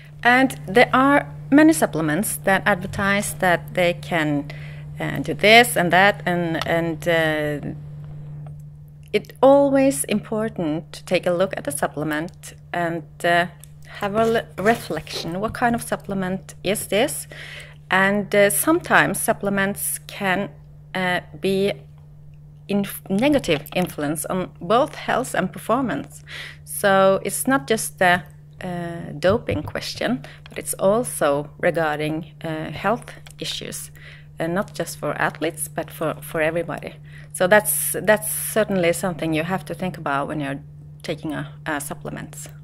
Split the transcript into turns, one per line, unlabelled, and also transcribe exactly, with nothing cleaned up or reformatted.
And there are many supplements that advertise that they can uh, do this and that, and and uh, it's always important to take a look at the supplement and uh, have a reflection. What kind of supplement is this? And uh, sometimes supplements can uh, be in negative influence on both health and performance. So it's not just the uh, doping question, but it's also regarding uh, health issues, and not just for athletes, but for, for everybody. So that's that's certainly something you have to think about when you're taking a, a supplements.